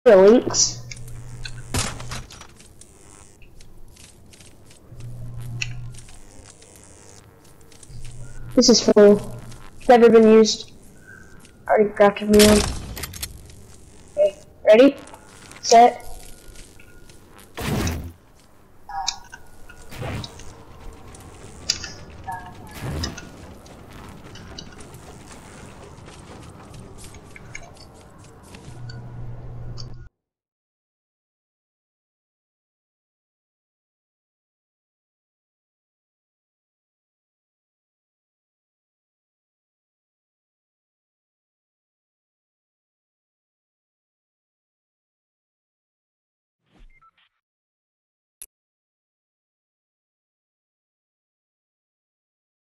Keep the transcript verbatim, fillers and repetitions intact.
The links. This is full. Never been used. Already crafted me one. Okay, ready? Set.